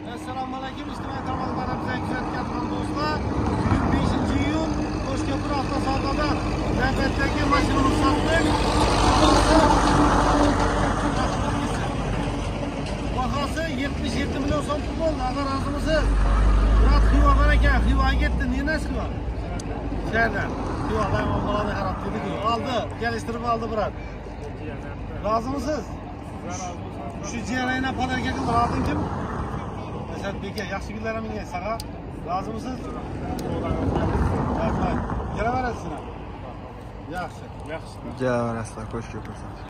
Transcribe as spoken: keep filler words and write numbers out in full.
Assalomu alaykum, ijtimoiy tarmoqlarimizdan kuzatgan do'stlar. beshinchi iyun Toshkent avtosavdoda navbatdagi mashinani sotdik. Bahosi yetmish yetti million so'm pul bo'ldi. Agar rozimisiz? Murat Xiva bor ekan, Xiva ketdi. Nima Xiva? Shaydan. Xiva daimo bolani xarob qildi. Oldi, kelishtirib oldi Murat. Rozimisiz? Shu jiyanayna podarka qildi. Rozi kim? Asadbek, yaxshi kunlar menga saga. Rozimisiz? Rahmat. Kelaverasizlar. Yaxshi. Yaxshi. Kelaverasizlar, qo'shib ko'rsin.